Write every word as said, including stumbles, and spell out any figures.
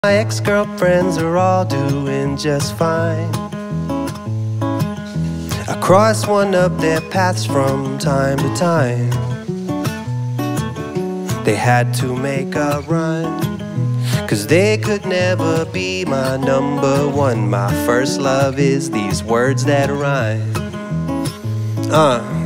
My ex-girlfriends are all doing just fine. I cross one of their paths from time to time. They had to make a run, 'cause they could never be my number one. My first love is these words that rhyme. Uh